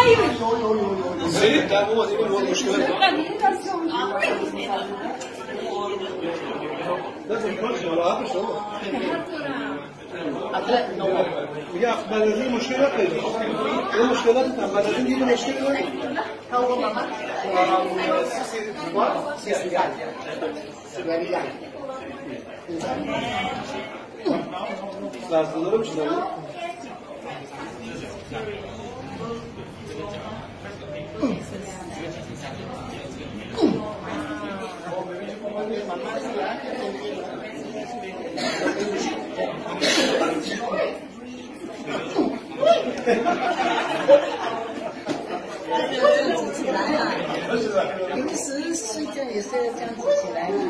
有。谁？但我这个我不说。那怎么说了？不说了。يا بلدي مشكلة كده. المشكلة بتاع بلدي دي مشكلة. هو ماما. Lazımlarım şunları. 平时睡觉也是这样子起来的。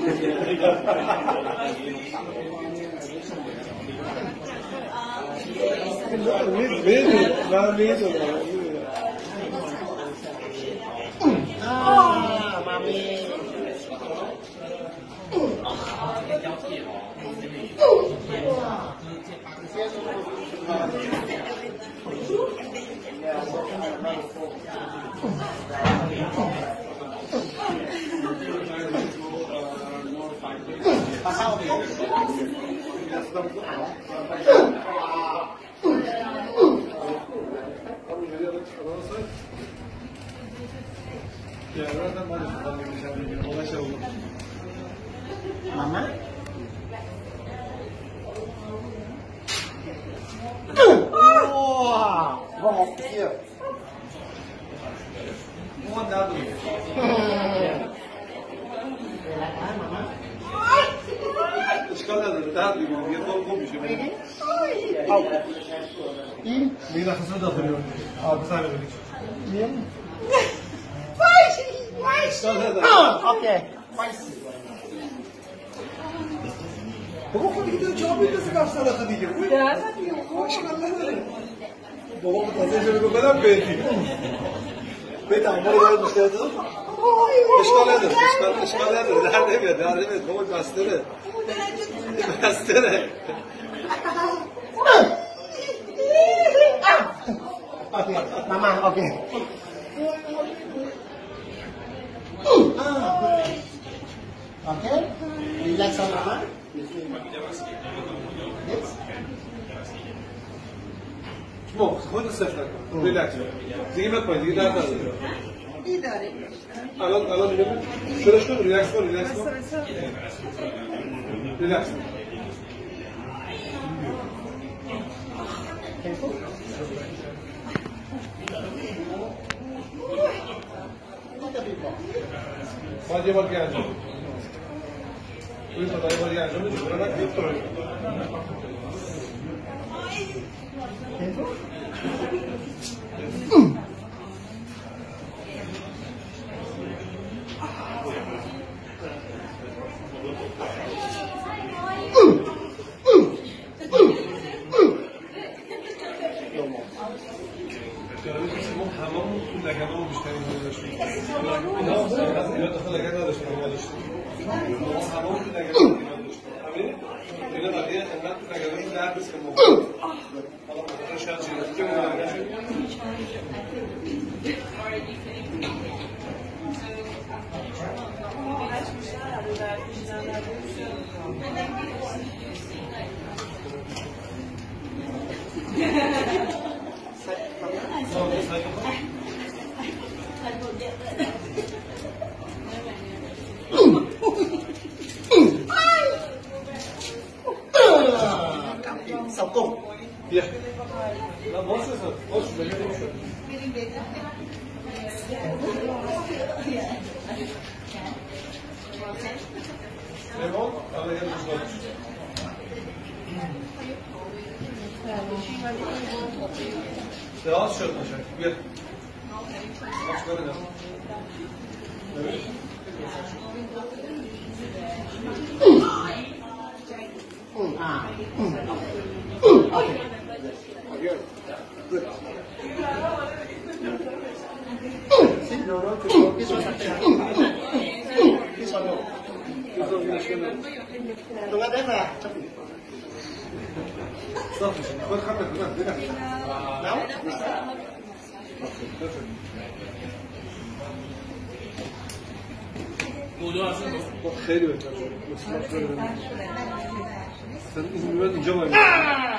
啊，妈咪。Mamá. Vamos aqui. Um andado. اشكال داد يطول قوم شو این میلا خسرو داخلی بسار بگید میم وایس اوکی بابا خودی که جواب میده سر سال دیگه اشکال نداره بابا تازه جلو بدم بیتی بیت عمر داره مشکل تو اشکال نداره در نمیاد بابا بستره اوکی ماما اوکی اوکی ریلکس ماما خود صفر ریلکس دیگه بکنید دیگه درد نداره الان دیگه شروعش کن ریلکس کن ریلکس باید یه بار دیگه انجام یه بار دیگه انجام بدید Sau cùng. Dạ. Là bố sư sở, bố sư sở. Levo, ale jedno zgodzi. Teraz şöyle başak. Gel. Bak böyle yap. Evet. Okay. Good. No, no, this one. This one, no. Tunggu deh, Stop. Now? خیلی بهتر شد. sen izin ver اینجا